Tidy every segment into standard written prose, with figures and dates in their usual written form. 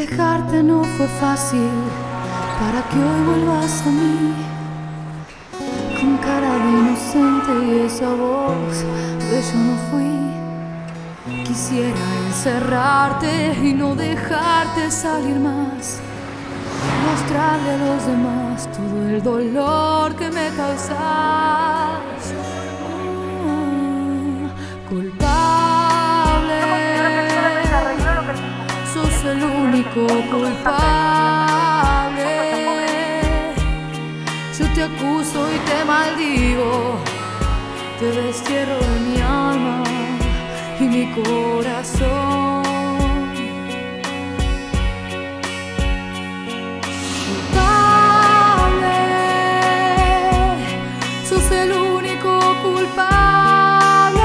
Dejarte no fue fácil para que hoy vuelvas a mí, con cara de inocente y esa voz de yo no fui. Quisiera encerrarte y no dejarte salir más, mostrarle a los demás todo el dolor que me causas. Culpable, sos el único culpable. Yo te acuso y te maldigo, te destierro de mi alma y mi corazón. Culpable, sos el único culpable.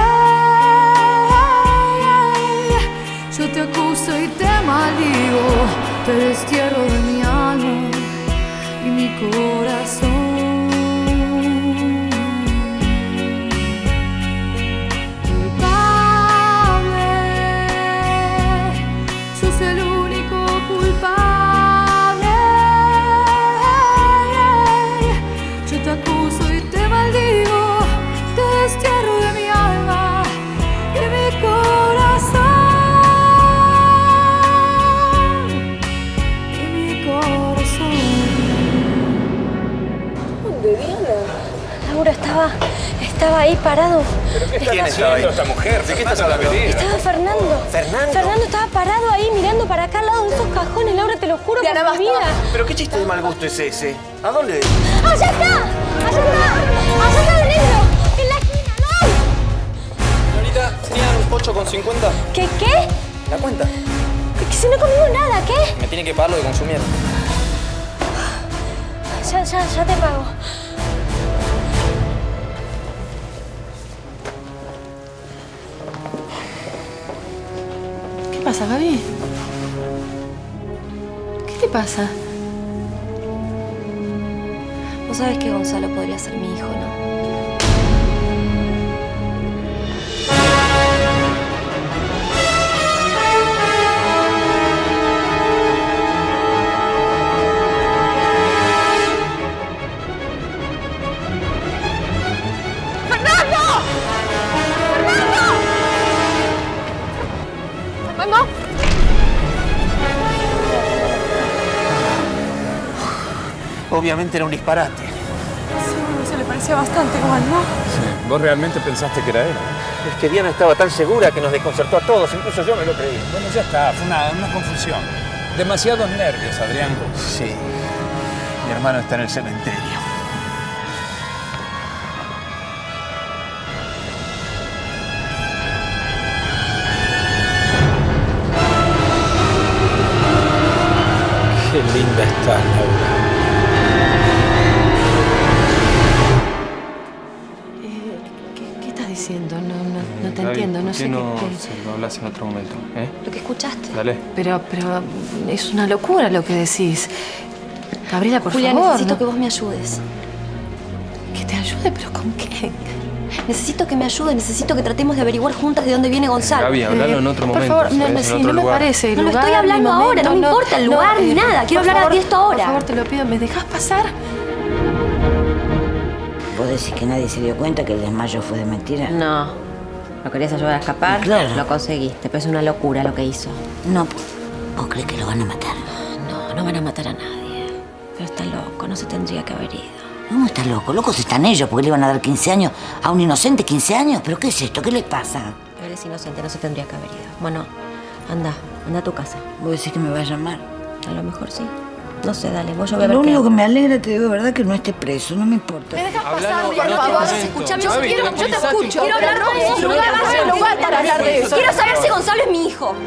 Yo te acuso y te maldigo, te destierro de mi alma y mi corazón. Estaba ahí parado. ¿Pero qué está haciendo esta mujer? ¿De qué estás hablando? Estaba Fernando. ¿Fernando? Fernando estaba parado ahí mirando para acá al lado de esos cajones, Laura, te lo juro por mi vida. ¿Pero qué chiste de mal gusto es ese? ¿A dónde? ¡Allá está! ¡Allá está! ¡Allá está el negro! ¡En la esquina! ¡No! Señorita, ¿tenían 8,50? ¿Qué? ¿La cuenta? Que si no comimos nada, ¿qué? Me tiene que pagar lo que consumieron. Ya te pago. ¿Qué pasa, Gaby? ¿Qué te pasa? Vos sabés que Gonzalo podría ser mi hijo, ¿no? Obviamente era un disparate. Sí, se le parecía bastante igual, ¿no? Sí. ¿Vos realmente pensaste que era él? Es que Diana estaba tan segura que nos desconcertó a todos, incluso yo me lo creí. Bueno, ya está, fue una confusión. Demasiados nervios, Adrián. Sí, mi hermano está en el cementerio. Qué linda estás, Laura. ¿Qué estás diciendo? No te entiendo, no sé qué... no hablas en otro momento, ¿eh? Lo que escuchaste. Dale. Pero es una locura lo que decís. Gabriela, por Julia, favor. necesito que vos me ayudes. Que te ayude, ¿pero con qué? Necesito que me ayudes, necesito que tratemos de averiguar juntas de dónde viene Gonzalo. Gaby, hablalo en otro momento. Por favor, ¿sabes? no me parece el No lo lugar, estoy hablando ni momento, ahora, no me importa el lugar ni nada. Quiero por hablar favor, de esto ahora. Por favor, te lo pido, ¿me dejas pasar? ¿Vos decís que nadie se dio cuenta que el desmayo fue de mentira? No. ¿Lo querías ayudar a escapar? Claro. Lo conseguiste, pero es una locura lo que hizo. No, ¿vos crees que lo van a matar? No van a matar a nadie. Pero está loco, no se tendría que haber ido. ¿Cómo está loco? Locos están ellos porque le iban a dar 15 años a un inocente, 15 años. ¿Pero qué es esto? ¿Qué les pasa? Él es inocente, no se tendría que haber ido. Bueno, anda a tu casa. ¿Vos decís que me va a llamar? A lo mejor sí. No sé, dale, vos yo voy a ver Lo qué único hago. que me alegra, te digo de verdad, que no esté preso. No me importa. ¿Me dejas Hablalo pasar, por en otro favor? momento. Escuchame, Gaby, yo te escucho. Quiero hablar con vos. No vas a lugar para hablar de eso. Quiero saber si Gonzalo es mi hijo.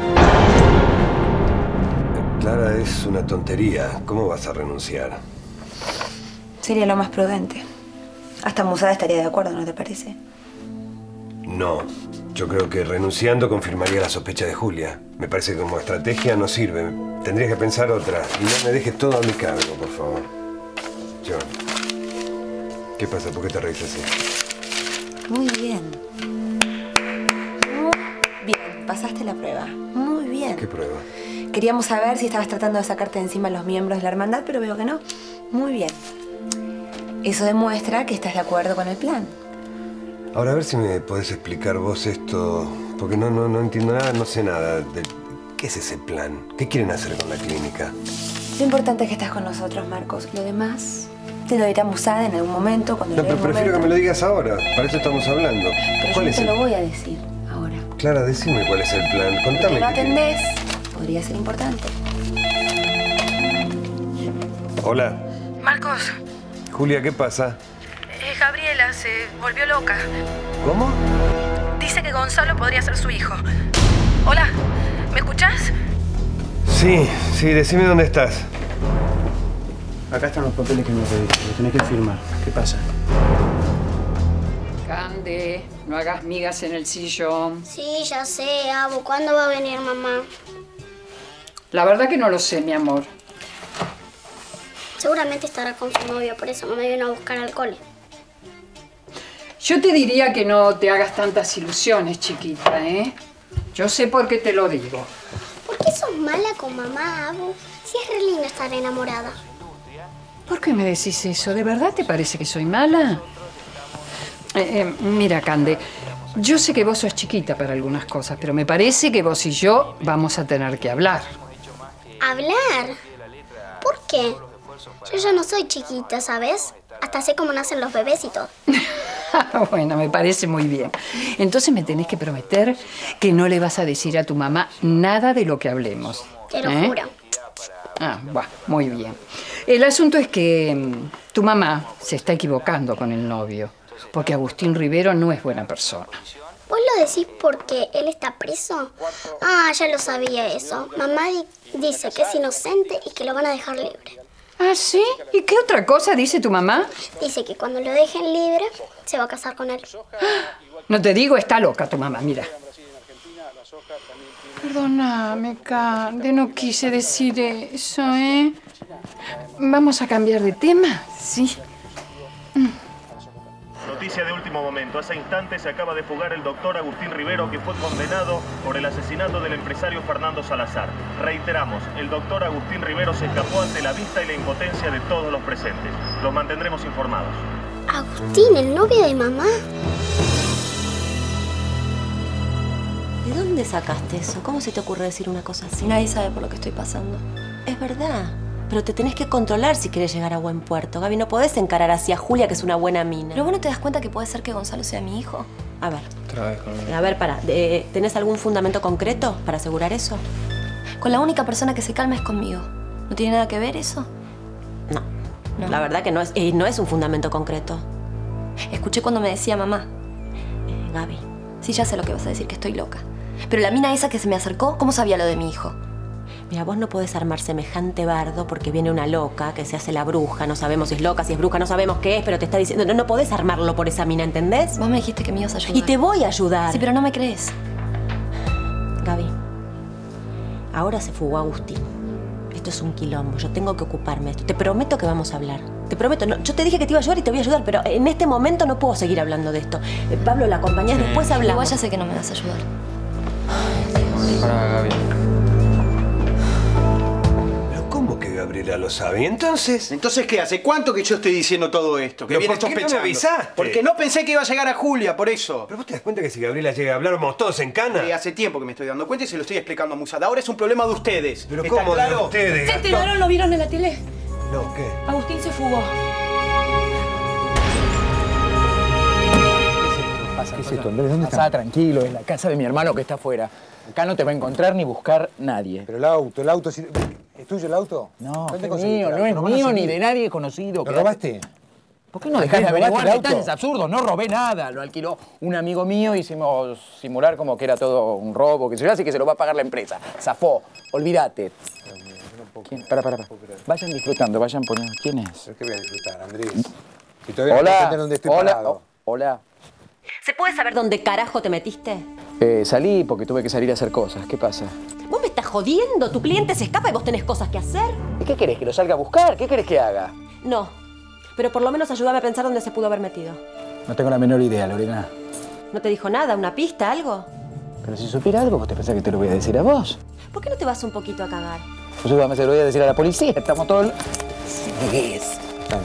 Clara, es una tontería. ¿Cómo vas a renunciar? Sería lo más prudente. Hasta Musada estaría de acuerdo, ¿no te parece? No. Yo creo que renunciando confirmaría la sospecha de Julia. Me parece que como estrategia no sirve. Tendrías que pensar otra. Y no me dejes todo a mi cargo, por favor. John. ¿Qué pasa? ¿Por qué te reís así? Muy bien. Muy bien. Pasaste la prueba. Muy bien. ¿Qué prueba? Queríamos saber si estabas tratando de sacarte de encima a los miembros de la hermandad, pero veo que no. Muy bien. Eso demuestra que estás de acuerdo con el plan. Ahora, a ver si me podés explicar vos esto, porque no entiendo nada, no sé nada. ¿Qué es ese plan? ¿Qué quieren hacer con la clínica? Lo importante es que estás con nosotros, Marcos. Lo demás te lo dirá Musada en algún momento, cuando No, llegue pero el prefiero que momento. me lo digas ahora. Para eso estamos hablando. Pero ¿Cuál yo es te el... lo voy a decir ahora. Clara, decime cuál es el plan. Si Contame. no qué querés. atendés, podría ser importante. Hola. Marcos, Julia, ¿qué pasa? Gabriela se volvió loca. ¿Cómo? Dice que Gonzalo podría ser su hijo. Hola, ¿me escuchás? Sí, decime dónde estás. Acá están los papeles que me pediste, los tenés que firmar. ¿Qué pasa? Cande, no hagas migas en el sillón. Sí, ya sé, Abu. ¿Cuándo va a venir mamá? La verdad que no lo sé, mi amor. Seguramente estará con su novio, por eso no me vino a buscar al cole. Yo te diría que no te hagas tantas ilusiones, chiquita, ¿eh? Yo sé por qué te lo digo. ¿Por qué sos mala con mamá, Abu? Si es re lindo estar enamorada. ¿Por qué me decís eso? ¿De verdad te parece que soy mala? Mira, Cande, yo sé que vos sos chiquita para algunas cosas, pero me parece que vos y yo vamos a tener que hablar. ¿Hablar? ¿Por qué? Yo ya no soy chiquita, ¿sabes? Hasta sé cómo nacen los bebés y todo. Bueno, me parece muy bien. Entonces me tenés que prometer que no le vas a decir a tu mamá nada de lo que hablemos. Te lo juro. Bueno, muy bien. El asunto es que tu mamá se está equivocando con el novio, porque Agustín Rivero no es buena persona. ¿Vos lo decís porque él está preso? Ah, ya lo sabía eso. Mamá dice que es inocente y que lo van a dejar libre. ¿Ah, sí? ¿Y qué otra cosa dice tu mamá? Dice que cuando lo dejen libre, se va a casar con él. No te digo, está loca tu mamá, mira. Perdóname, Cande, no quise decir eso, ¿eh? ¿Vamos a cambiar de tema? Sí. Noticia de último momento. Hace instantes se acaba de fugar el doctor Agustín Rivero, que fue condenado por el asesinato del empresario Fernando Salazar. Reiteramos, el doctor Agustín Rivero se escapó ante la vista y la impotencia de todos los presentes. Los mantendremos informados. Agustín, el novio de mamá. ¿De dónde sacaste eso? ¿Cómo se te ocurre decir una cosa así? Nadie sabe por lo que estoy pasando. Es verdad. Pero te tenés que controlar si querés llegar a buen puerto. Gaby, no podés encarar así a Julia, que es una buena mina. ¿Pero vos no te das cuenta que puede ser que Gonzalo sea mi hijo? A ver. Otra vez conmigo. A ver, pará. ¿Tenés algún fundamento concreto para asegurar eso? Con la única persona que se calma es conmigo. ¿No tiene nada que ver eso? No. La verdad que no es un fundamento concreto. Escuché cuando me decía mamá. Gaby. Sí, ya sé lo que vas a decir, que estoy loca. Pero la mina esa que se me acercó, ¿cómo sabía lo de mi hijo? Mira, vos no podés armar semejante bardo porque viene una loca que se hace la bruja. No sabemos si es loca, si es bruja, no sabemos qué es, pero te está diciendo... No podés armarlo por esa mina, ¿entendés? Vos me dijiste que me ibas a ayudar. Y te voy a ayudar. Sí, pero no me crees. Gaby, ahora se fugó Agustín. Esto es un quilombo, yo tengo que ocuparme de esto. Te prometo que vamos a hablar. Te prometo, no, yo te dije que te iba a ayudar y te voy a ayudar, pero en este momento no puedo seguir hablando de esto. Pablo, la acompañás, después hablamos. Igual ya sé que no me vas a ayudar. Para, Gaby. ¿Cómo que Gabriela lo sabe? ¿Y entonces? ¿Entonces qué? ¿Hace cuánto que yo estoy diciendo todo esto? Que ¿Pero viene por qué no me sospechando? avisaste? Porque no pensé que iba a llegar a Julia, por eso. ¿Pero vos te das cuenta que si Gabriela llega a hablar, vamos todos en cana? Sí, hace tiempo que me estoy dando cuenta y se lo estoy explicando a Musada. Ahora es un problema de ustedes. ¿Pero ¿Está cómo claro? de ustedes, ¿Se Gastón? enteraron? ¿Lo vieron en la tele? No, ¿qué? Agustín se fugó. ¿Qué es esto, Andrés? ¿Dónde está? Tranquilo, en la casa de mi hermano que está afuera. Acá no te va a encontrar ni buscar nadie. Pero el auto... ¿Es tuyo el auto? No, ¿Dónde es conseguiste mío, el no es auto? ¿Lo van a mío ni seguir? de nadie conocido. ¿Lo robaste? ¿Por qué no dejás de averiguar ¿Robaste el detalles auto? absurdos? No robé nada, lo alquiló un amigo mío, hicimos simular como que era todo un robo, que se yo, así que se lo va a pagar la empresa. Zafó, olvídate. ¿Quién? Para. Vayan disfrutando, vayan poniendo. ¿Quién es? ¿Pero qué voy a disfrutar, Andrés? Si todavía no entienden dónde estoy parado. Hola. ¿Se puede saber dónde carajo te metiste? Salí porque tuve que salir a hacer cosas. ¿Qué pasa? ¿Vos me estás jodiendo? Tu cliente se escapa y vos tenés cosas que hacer. ¿Y qué querés? ¿Que lo salga a buscar? ¿Qué querés que haga? No, pero por lo menos ayúdame a pensar dónde se pudo haber metido. No tengo la menor idea, Lorena. ¿No te dijo nada? ¿Una pista? ¿Algo? Pero si supiera algo, ¿vos te pensás que te lo voy a decir a vos? ¿Por qué no te vas un poquito a cagar? Pues yo se lo voy a decir a la policía. Estamos todos... ¿Qué es? Dame.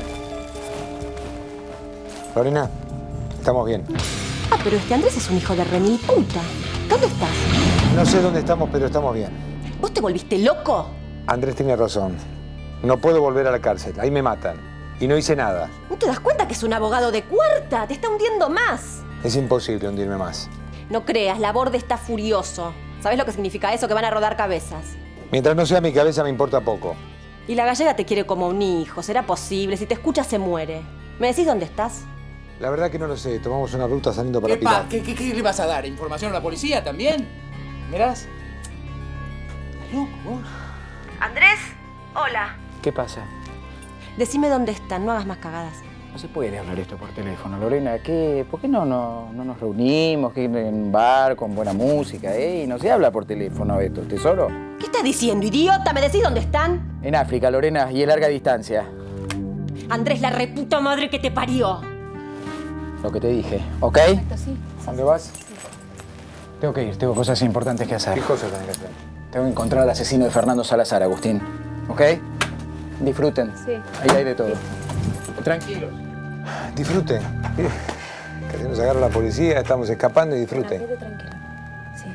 Lorena, estamos bien. Ah, pero este Andrés es un hijo de remil puta. ¿Dónde estás? No sé dónde estamos, pero estamos bien. ¿Vos te volviste loco? Andrés tiene razón. No puedo volver a la cárcel. Ahí me matan. Y no hice nada. ¿No te das cuenta que es un abogado de cuarta? Te está hundiendo más. Es imposible hundirme más. No creas, la Borde está furioso. ¿Sabés lo que significa eso? Que van a rodar cabezas. Mientras no sea mi cabeza, me importa poco. Y la gallega te quiere como un hijo. ¿Será posible? Si te escucha, se muere. ¿Me decís dónde estás? La verdad que no lo sé. Tomamos una ruta saliendo para Pilar. ¿Qué le vas a dar? ¿Información a la policía también? ¿Mirás? Loco, vos. Andrés, hola. ¿Qué pasa? Decime dónde están, no hagas más cagadas. No se puede hablar esto por teléfono, Lorena. ¿Por qué no nos reunimos en un bar con buena música, y no se habla por teléfono esto, tesoro? ¿Qué estás diciendo, idiota? ¿Me decís dónde están? En África, Lorena, y a larga distancia. Andrés, la reputa madre que te parió. Lo que te dije, ¿ok? Perfecto, sí. ¿Dónde vas? Tengo que ir, tengo cosas importantes que hacer. ¿Qué cosas tenés que hacer? Tengo que encontrar al asesino de Fernando Salazar, Agustín. ¿Ok? Disfruten. Sí. Ahí hay de todo. Tranquilos. Disfruten. Que si nos agarra la policía, estamos escapando y disfruten. Quédate tranquilo. Sí.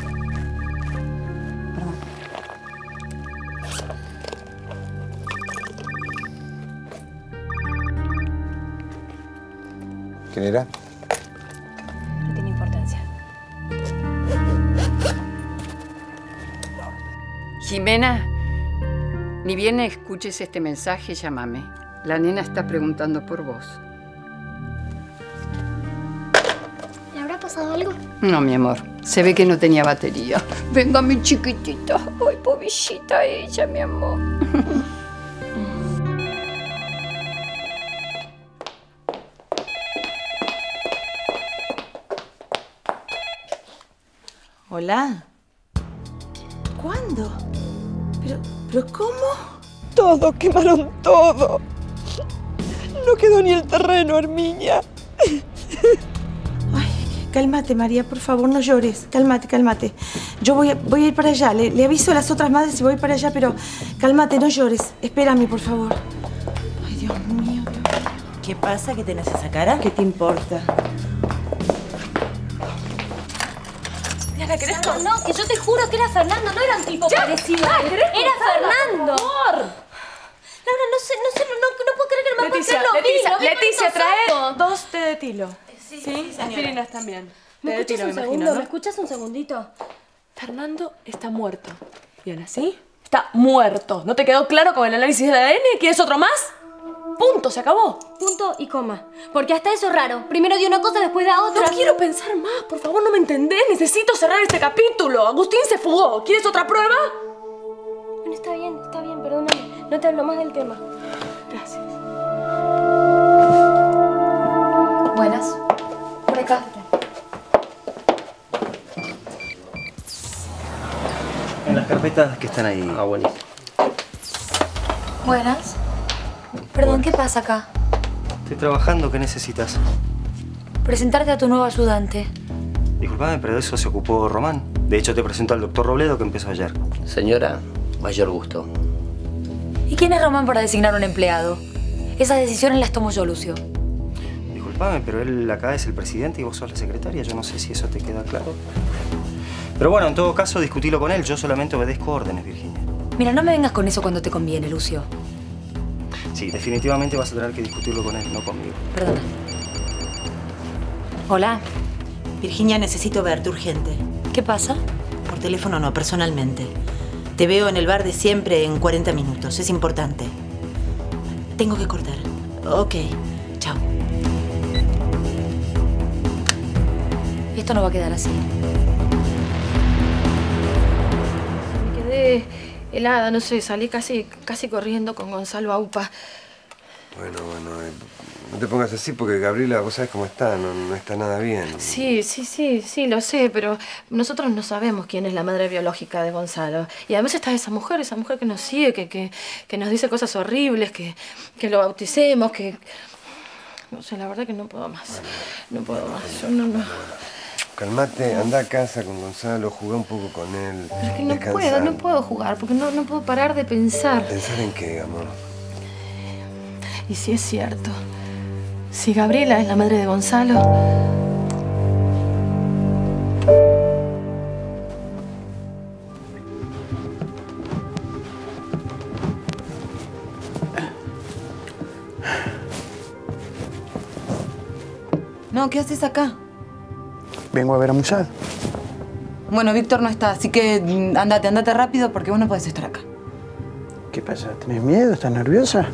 Perdón. ¿Quién era? No tiene importancia. Jimena, ni bien escuches este mensaje, llámame. La nena está preguntando por vos. ¿Le habrá pasado algo? No, mi amor. Se ve que no tenía batería. Venga, mi chiquitita. Ay, pobrecita ella, mi amor. Hola. ¿Cuándo? ¿Pero cómo? Todo, quemaron todo. No quedó ni el terreno, Herminia. Ay, cálmate, María, por favor, no llores. Cálmate. Yo voy a ir para allá. Le aviso a las otras madres si voy para allá, pero cálmate, no llores. Espérame, por favor. Ay, Dios mío. ¿Qué pasa? ¿Qué tenés esa cara? ¿Qué te importa? Diana, ¿querés con...? No, que yo te juro que era Fernando, no era un tipo parecido. Era Fernando. Por favor. Laura, no puedo creer que no me puedo creer. Leticia, trae ojos. 2 té de tilo. Sí, aspirinas también. ¿Me Té de escuchas tilo, un me segundo? imagino, ¿no? ¿Me escuchas un segundito? Fernando está muerto. Diana, ¿sí? Está muerto. ¿No te quedó claro con el análisis de ADN? ¿Quieres otro más? Punto, se acabó. Punto y coma. Porque hasta eso es raro. Primero dio una cosa, después da otra. No quiero pensar más. Por favor, no me entendés. Necesito cerrar este capítulo. Agustín se fugó. ¿Quieres otra prueba? Bueno, está bien, perdóname. No te hablo más del tema. Gracias. Buenas. Por acá. En las carpetas que están ahí. Ah, buenísimo. Buenas. Perdón, ¿qué pasa acá? Estoy trabajando. ¿Qué necesitas? Presentarte a tu nuevo ayudante. Disculpame, pero de eso se ocupó Román. De hecho, te presento al doctor Robledo, que empezó ayer. Señora, mayor gusto. ¿Y quién es Román para designar un empleado? Esas decisiones las tomo yo, Lucio. Disculpame, pero él acá es el presidente y vos sos la secretaria. Yo no sé si eso te queda claro. Pero bueno, en todo caso, discutilo con él. Yo solamente obedezco órdenes, Virginia. Mira, no me vengas con eso cuando te conviene, Lucio. Sí, definitivamente vas a tener que discutirlo con él, no conmigo. Perdona. Hola. Virginia, necesito verte urgente. ¿Qué pasa? Por teléfono no, personalmente. Te veo en el bar de siempre en 40 minutos. Es importante. Tengo que cortar. Ok. Chao. Esto no va a quedar así. Me quedé helada, no sé. Salí casi corriendo con Gonzalo Aupa. Bueno, no te pongas así porque Gabriela, vos sabés cómo está, no está nada bien. Sí, lo sé, pero nosotros no sabemos quién es la madre biológica de Gonzalo. Y además está esa mujer que nos sigue, que nos dice cosas horribles, que lo bauticemos, que... No sé, la verdad que no puedo más. No puedo más. Yo no... calmate, anda a casa con Gonzalo, jugá un poco con él. Pero es que no puedo jugar, porque no puedo parar de pensar. ¿Pensar en qué, amor? Y si es cierto, si Gabriela es la madre de Gonzalo... No, ¿qué haces acá? Vengo a ver a Musad. Bueno, Víctor no está, así que andate rápido porque vos no podés estar acá. ¿Qué pasa? ¿Tenés miedo? ¿Estás nerviosa?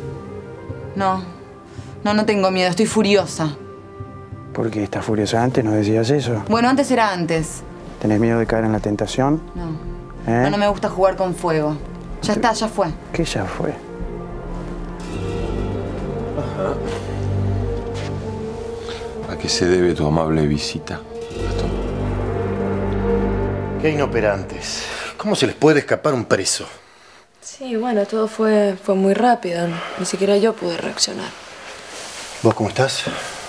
No tengo miedo, estoy furiosa. ¿Por qué estás furiosa? Antes no decías eso. Bueno, antes era antes. ¿Tenés miedo de caer en la tentación? No. No me gusta jugar con fuego. Ya está, ya fue. ¿Qué ya fue? ¿A qué se debe tu amable visita, Gastón? Qué inoperantes. ¿Cómo se les puede escapar un preso? Sí, bueno, todo fue muy rápido. Ni siquiera yo pude reaccionar. ¿Vos cómo estás?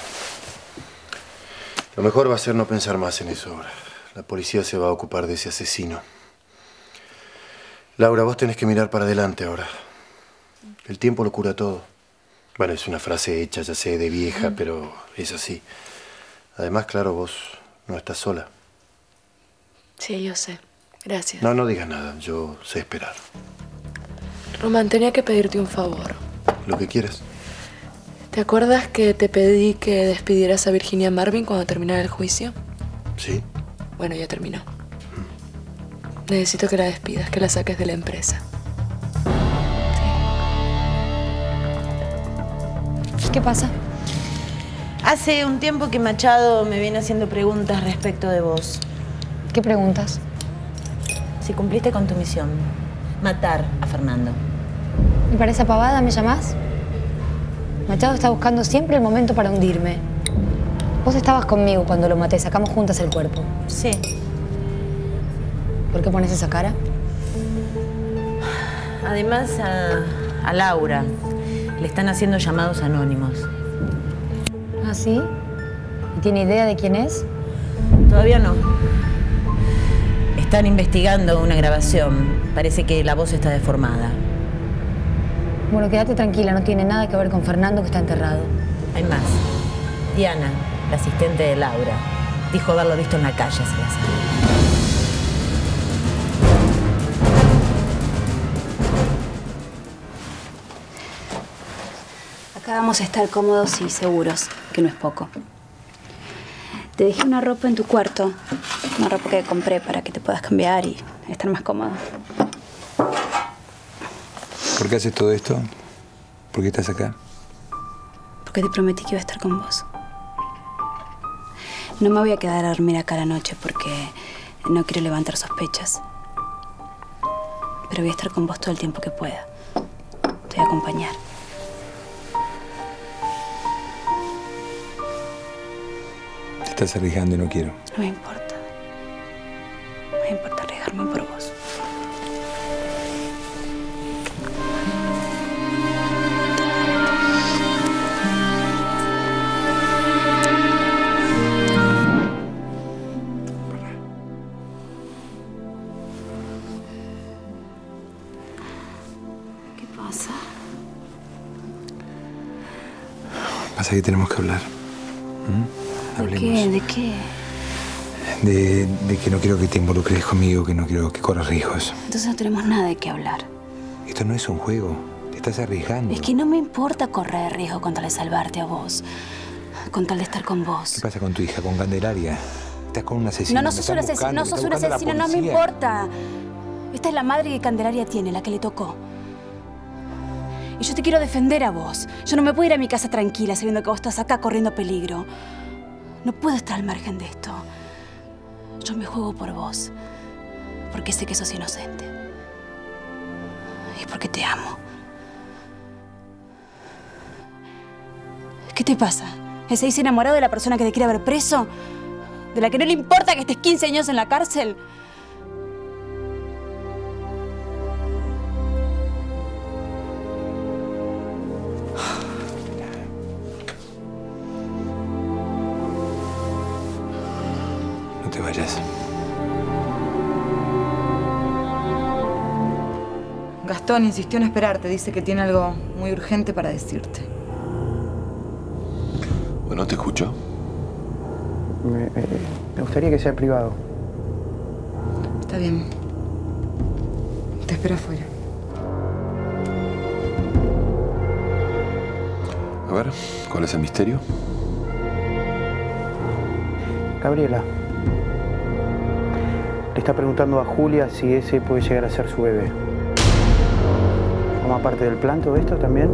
Lo mejor va a ser no pensar más en eso ahora. La policía se va a ocupar de ese asesino. Laura, vos tenés que mirar para adelante ahora. El tiempo lo cura todo. Bueno, es una frase hecha, ya sé, de vieja, pero es así. Además, claro, vos no estás sola. Sí, yo sé. Gracias. No digas nada. Yo sé esperar. Román, tenía que pedirte un favor. Lo que quieras. ¿Te acuerdas que te pedí que despidieras a Virginia Marvin cuando terminara el juicio? Sí. Bueno, ya terminó. Necesito que la despidas, que la saques de la empresa. ¿Qué pasa? Hace un tiempo que Machado me viene haciendo preguntas respecto de vos. ¿Qué preguntas? Si cumpliste con tu misión. Matar a Fernando. ¿Y para esa pavada me llamás? Machado está buscando siempre el momento para hundirme. Vos estabas conmigo cuando lo maté, sacamos juntas el cuerpo. Sí. ¿Por qué pones esa cara? Además, a Laura le están haciendo llamados anónimos. ¿Ah, sí? ¿Y tiene idea de quién es? Todavía no. Están investigando una grabación. Parece que la voz está deformada. Bueno, quédate tranquila, no tiene nada que ver con Fernando, que está enterrado. Hay más. Diana, la asistente de Laura, dijo haberlo visto en la calle a Salazar. Acá vamos a estar cómodos y seguros, que no es poco. Te dejé una ropa en tu cuarto, una ropa que compré para que te puedas cambiar y estar más cómodo. ¿Por qué haces todo esto? ¿Por qué estás acá? Porque te prometí que iba a estar con vos. No me voy a quedar a dormir acá la noche porque no quiero levantar sospechas. Pero voy a estar con vos todo el tiempo que pueda. Te voy a acompañar. Te estás arriesgando y no quiero. No me importa. No me importa arriesgarme por vos. ¿Qué pasa? Pasa que tenemos que hablar. Hablemos. ¿De qué? ¿De qué? De que no quiero que te involucres conmigo, que no quiero que corras riesgos. Entonces no tenemos nada de qué hablar. Esto no es un juego. Te estás arriesgando. Es que no me importa correr riesgo con tal de salvarte a vos. Con tal de estar con vos. ¿Qué pasa con tu hija, con Candelaria? Estás con un asesino. No sos un asesino, no sos un asesino, no me importa. Esta es la madre que Candelaria tiene, la que le tocó. Y yo te quiero defender a vos. Yo no me puedo ir a mi casa tranquila sabiendo que vos estás acá corriendo peligro. No puedo estar al margen de esto. Yo me juego por vos. Porque sé que sos inocente. Y porque te amo. ¿Qué te pasa? ¿Seguís enamorado de la persona que te quiere ver preso? ¿De la que no le importa que estés 15 años en la cárcel? No te vayas. Gastón insistió en esperarte. Dice que tiene algo muy urgente para decirte. Bueno, te escucho. Me gustaría que sea privado. Está bien. Te espero afuera. A ver, ¿cuál es el misterio? Gabriela. Le está preguntando a Julia si ese puede llegar a ser su bebé. ¿Forma parte del plan todo esto también?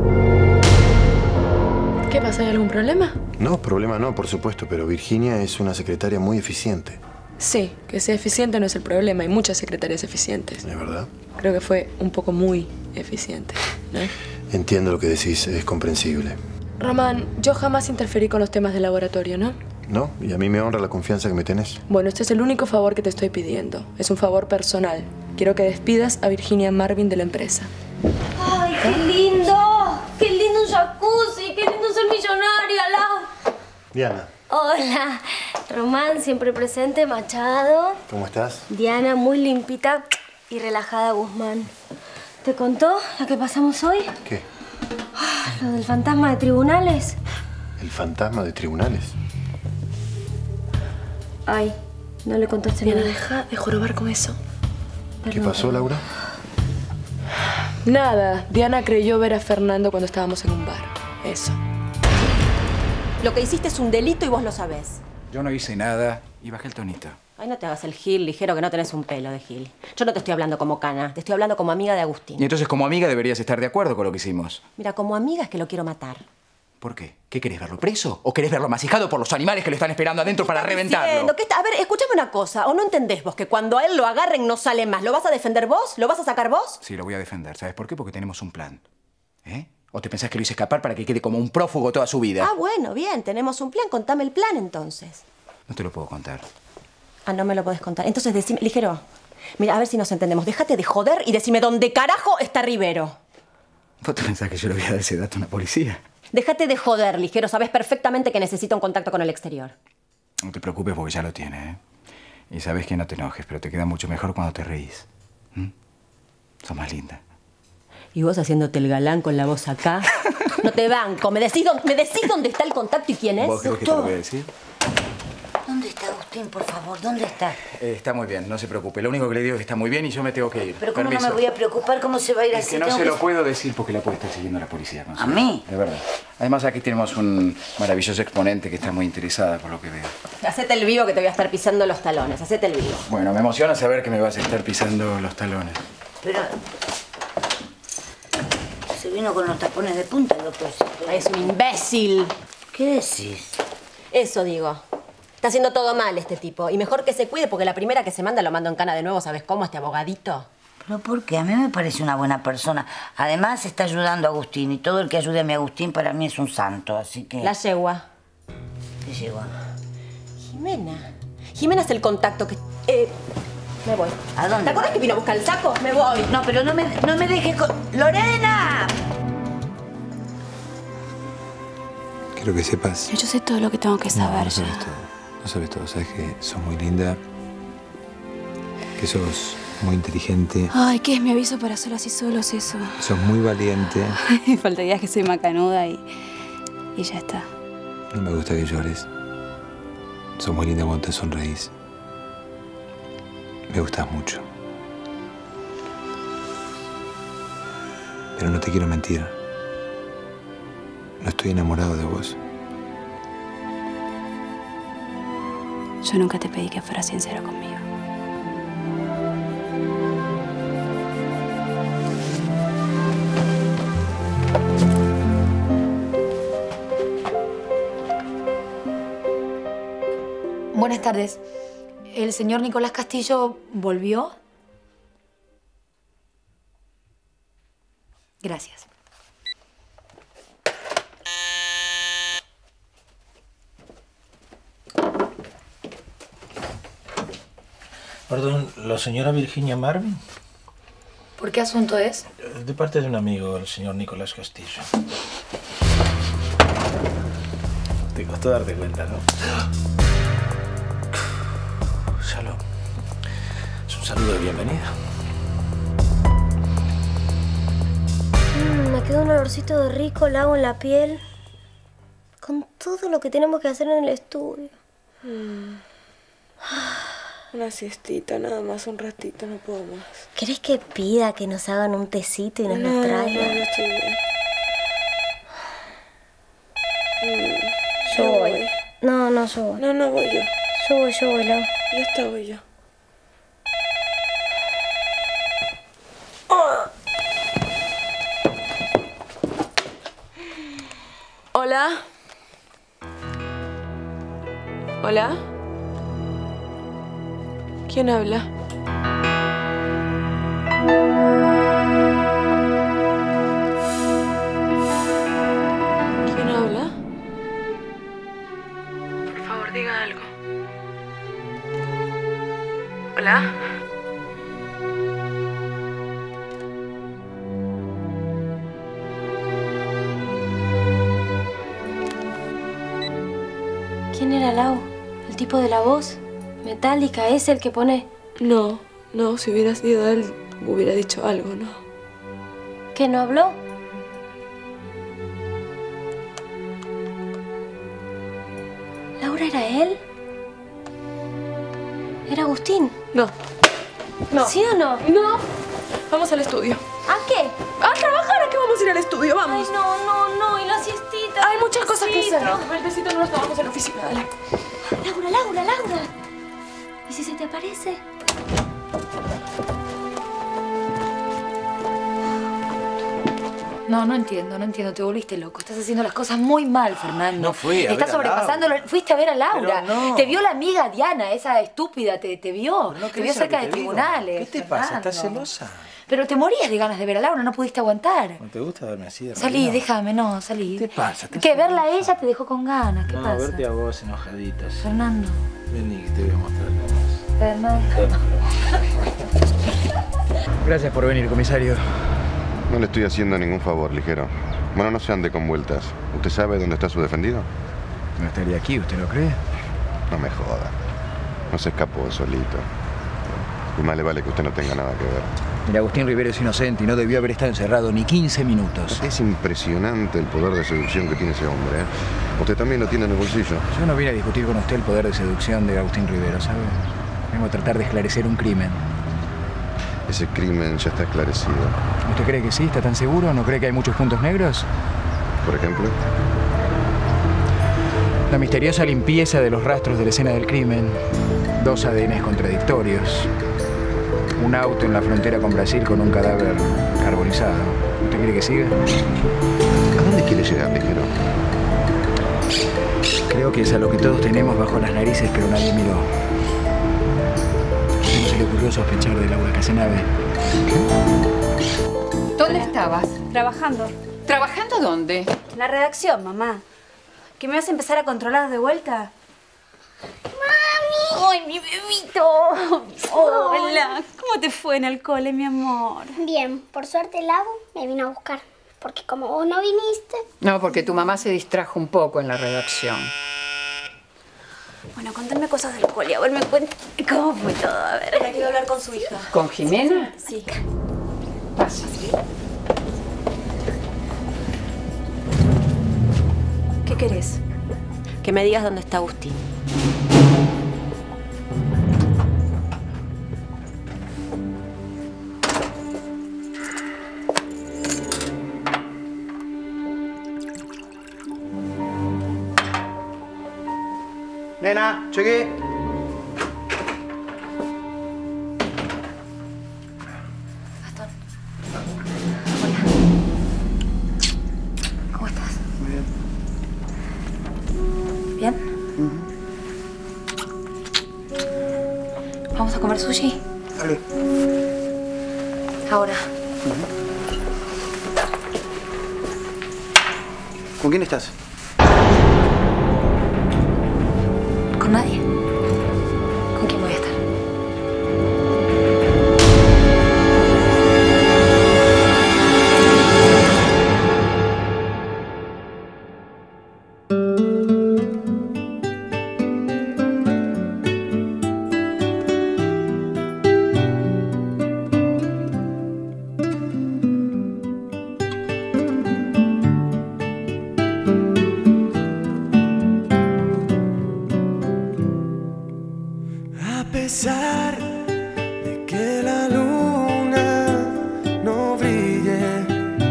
¿Qué pasa? ¿Hay algún problema? No, problema no, por supuesto, pero Virginia es una secretaria muy eficiente. Sí, que sea eficiente no es el problema. Hay muchas secretarias eficientes. ¿Es verdad? Creo que fue un poco muy eficiente, ¿no? Entiendo lo que decís, es comprensible. Román, yo jamás interferí con los temas de laboratorio, ¿no? ¿No? Y a mí me honra la confianza que me tenés. Bueno, este es el único favor que te estoy pidiendo. Es un favor personal. Quiero que despidas a Virginia Marvin de la empresa. ¡Ay, qué lindo! ¡Qué lindo un jacuzzi! ¡Qué lindo ser millonaria, Lau! Diana, Hola. Román, siempre presente, Machado. ¿cómo estás? Diana, muy limpita y relajada, Guzmán. ¿Te contó lo que pasamos hoy? ¿Qué? Lo del fantasma de tribunales. ¿El fantasma de tribunales? Ay, no le contaste Diana, nada. deja de jorobar con eso. ¿Qué pasó, Laura? Nada. Diana creyó ver a Fernando cuando estábamos en un bar. Eso. Lo que hiciste es un delito y vos lo sabés. Yo no hice nada y bajé el tonito. Ay, no te hagas el gil, ligero, que no tenés un pelo de gil. Yo no te estoy hablando como cana, te estoy hablando como amiga de Agustín. Y entonces, como amiga, deberías estar de acuerdo con lo que hicimos. Mira, como amiga es que lo quiero matar. ¿Por qué? ¿Qué querés, verlo preso? ¿O querés verlo masijado por los animales que lo están esperando adentro para reventarlo? A ver, escúchame una cosa. ¿O no entendés vos que cuando a él lo agarren no sale más? ¿Lo vas a defender vos? ¿Lo vas a sacar vos? Sí, lo voy a defender. ¿Sabes por qué? Porque tenemos un plan. ¿Eh? ¿O te pensás que lo hice escapar para que quede como un prófugo toda su vida? Ah, bueno, bien. Tenemos un plan. Contame el plan, entonces. No te lo puedo contar. Ah, no me lo podés contar. Entonces, decime... Ligero, mira, a ver si nos entendemos. Déjate de joder y decime dónde carajo está Rivero. ¿Vos te pensás que yo le voy a dar ese dato a una policía? Déjate de joder, Ligero. Sabes perfectamente que necesita un contacto con el exterior. No te preocupes porque ya lo tiene, ¿eh? Y sabes que no te enojes, pero te queda mucho mejor cuando te reís. Sos más linda. Y vos haciéndote el galán con la voz acá. No te banco. ¿Me decís dónde está el contacto y quién es? ¿Vos crees que te lo voy a decir? ¿Dónde está Agustín, por favor? ¿Dónde está? Está muy bien, no se preocupe. Lo único que le digo es que está muy bien y yo me tengo que ir. Pero ¿cómo Permiso. no me voy a preocupar? ¿Cómo se va a ir Es así? que no Tengo se lo puedo decir porque la puede estar siguiendo la policía. ¿No? ¿A mí? De verdad. Además, aquí tenemos un maravilloso exponente que está muy interesada por lo que veo. Hacete el vivo que te voy a estar pisando los talones. Hacete el vivo. Bueno, me emociona saber que me vas a estar pisando los talones. Pero... se vino con los tapones de punta, doctor. Es un imbécil. ¿Qué decís? Eso digo. Está haciendo todo mal este tipo. Y mejor que se cuide porque la primera que se manda lo mando en cana de nuevo. ¿Sabes cómo? Este abogadito. ¿Pero por qué? A mí me parece una buena persona. Además, está ayudando a Agustín. Y todo el que ayude a mi Agustín para mí es un santo, así que... La yegua. ¿Qué yegua? Jimena. Jimena es el contacto que... me voy. ¿A dónde? ¿Te acuerdas que vino a buscar el saco? Me voy. No, pero no me dejes con... ¡Lorena! Quiero que sepas... Yo sé todo lo que tengo que saber. No sabes todo. No sabes todo. Sabes que sos muy linda. Que sos muy inteligente. Ay, ¿qué es mi aviso para solas y solos eso? Sos muy valiente. Faltaría que soy macanuda y ya está. No me gusta que llores. Sos muy linda cuando te sonreís. Me gustas mucho. Pero no te quiero mentir. No estoy enamorado de vos. Yo nunca te pedí que fueras sincero conmigo. Buenas tardes. ¿El señor Nicolás Castillo volvió? Gracias. Perdón, ¿la señora Virginia Marvin? ¿Por qué asunto es? De parte de un amigo, el señor Nicolás Castillo. Te costó darte cuenta, ¿no? Úsalo. Es un saludo de bienvenida. Me queda un olorcito de rico, lago en la piel. Con todo lo que tenemos que hacer en el estudio. Una siestita, nada más, un ratito, no puedo más. ¿Querés que pida que nos hagan un tecito y nos lo traigan? No, estoy bien. Yo voy. No, yo voy. No, voy yo. Yo voy, Lau. Ya está, voy yo. Hola. Hola. ¿Quién habla? ¿Quién habla? Por favor, diga algo. ¿Hola? ¿Quién era Lau? ¿El tipo de la voz? ¿Metálica? ¿Es el que pone...? No, si hubiera sido él, hubiera dicho algo, ¿no? ¿Que no habló? ¿Laura era él? ¿Era Agustín? No. ¿Sí o no? No. Vamos al estudio. ¿A qué? A trabajar, ¿a qué vamos a ir al estudio? Vamos. Ay, no, y la siestita. Hay muchas cosas que hacer. El tecito no lo tomamos en la oficina, dale. Laura. ¿Y si se te aparece? No entiendo. Te volviste loco. Estás haciendo las cosas muy mal, Fernando. No fui a ver Estás a sobrepasándolo. Fuiste a ver a Laura. Pero no. Te vio la amiga Diana, esa estúpida. Te vio. No Te vio cerca de tribunales. ¿Qué te pasa? ¿Estás Fernando. celosa? Pero te morías de ganas de ver a Laura. No pudiste aguantar. ¿No te gusta verme así de Salí, rabia? déjame, salí. ¿Qué pasa? Que verla a ella te dejó con ganas. ¿Qué No, pasa? verte a vos enojaditas. Fernando. Vení, que te voy a mostrar cómo Fernando. Gracias por venir, comisario. No le estoy haciendo ningún favor, Ligero. Bueno, no se ande con vueltas. ¿Usted sabe dónde está su defendido? No estaría aquí, ¿usted lo cree? No me joda. No se escapó solito. Y más le vale que usted no tenga nada que ver. Mira, Agustín Rivero es inocente y no debió haber estado encerrado ni 15 minutos. Es impresionante el poder de seducción que tiene ese hombre, ¿eh? Usted también lo tiene en el bolsillo. Yo no vine a discutir con usted el poder de seducción de Agustín Rivero, ¿sabe? Vengo a tratar de esclarecer un crimen. Ese crimen ya está esclarecido. ¿Usted cree que sí? ¿Está tan seguro? ¿No cree que hay muchos puntos negros? Por ejemplo. La misteriosa limpieza de los rastros de la escena del crimen. 2 ADNs contradictorios. Un auto en la frontera con Brasil con un cadáver carbonizado. ¿Usted cree que siga? ¿A dónde quiere llegar, Ligero? Creo que es a lo que todos tenemos bajo las narices, pero nadie miró. ¿Cómo se le ocurrió sospechar de Laura Casenave? ¿Dónde estabas? Trabajando. ¿Trabajando dónde? En la redacción, mamá. ¿Que me vas a empezar a controlar de vuelta? ¡Mami! ¡Ay, mi bebito! Hola. ¿Cómo te fue en el cole, mi amor? Bien, por suerte Lau me vino a buscar. Porque como vos no viniste... No, porque tu mamá se distrajo un poco en la redacción. Bueno, contadme cosas del cole. A ver, me cuenta cómo fue todo. A ver. Me quiero hablar con su hija. ¿Con Jimena? Sí. Pasa. ¿Qué querés? Que me digas dónde está Agustín. Nena, llegué. ¿Cómo estás? ¿Bien? ¿Vamos a comer sushi? Dale. Ahora. ¿Con quién estás? ¿Con nadie? ¿Con quién voy a estar? pesar de que la luna no brille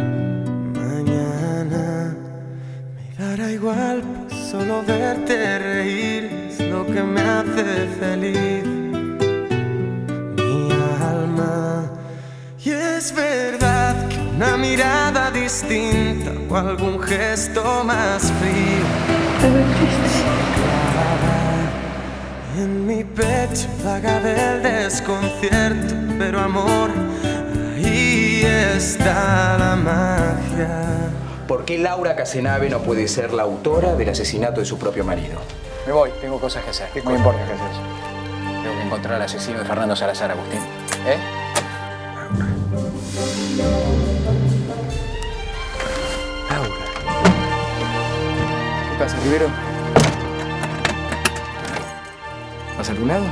mañana, me dará igual, pues solo verte reír es lo que me hace feliz mi alma. Y es verdad que una mirada distinta o algún gesto más frío en mi pecho vaga del desconcierto, pero amor, ahí está la magia. ¿Por qué Laura Casenave no puede ser la autora del asesinato de su propio marido? Me voy, tengo cosas que hacer. Muy importantes que hacer. Tengo que encontrar al asesino de Fernando Salazar, Agustín. ¿Eh? Laura. ¿Qué pasa, Rivero? ¿Vas a algún lado?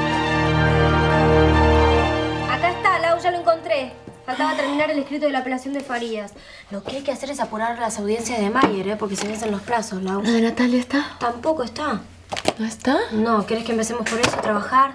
Acá está, Lau, ya lo encontré. Faltaba terminar el escrito de la apelación de Farías. Lo que hay que hacer es apurar las audiencias de Mayer, porque se vencen los plazos, Lau. ¿La de Natalia está? Tampoco está. ¿No está? No, ¿querés que empecemos por eso, a trabajar?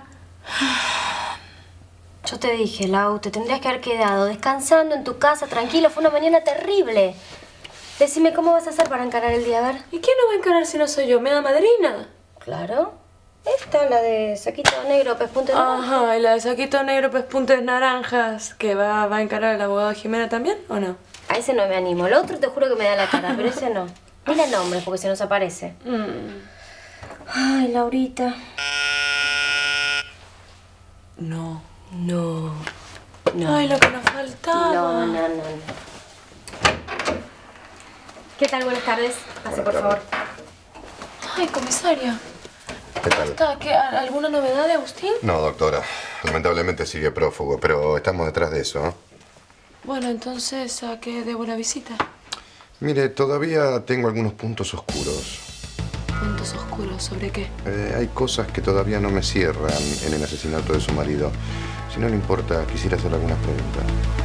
Yo te dije, Lau, te tendrías que haber quedado descansando en tu casa, tranquilo. Fue una mañana terrible. Decime, ¿cómo vas a hacer para encarar el día? A ver. ¿Y quién no va a encarar si no soy yo? ¿Me da madrina? Claro. Esta, la de saquito negro, pespuntes naranjas. Ajá, y la de saquito negro, pespuntes naranjas, que va a encarar el abogado Jimena también, ¿o no? A ese no me animo. El otro te juro que me da la cara, pero ese no. Dile nombres porque se nos aparece. Ay, Laurita. No. No. Ay, lo que nos faltaba. No. ¿Qué tal? Buenas tardes. Pase, por favor. Ay, comisaria. ¿Qué tal? ¿Alguna novedad de Agustín? No, doctora. Lamentablemente sigue prófugo, pero estamos detrás de eso, ¿eh? Bueno, entonces, ¿a qué debo la visita? Mire, todavía tengo algunos puntos oscuros. ¿Puntos oscuros? ¿Sobre qué? Hay cosas que todavía no me cierran en el asesinato de su marido. Si no le importa, quisiera hacer algunas preguntas.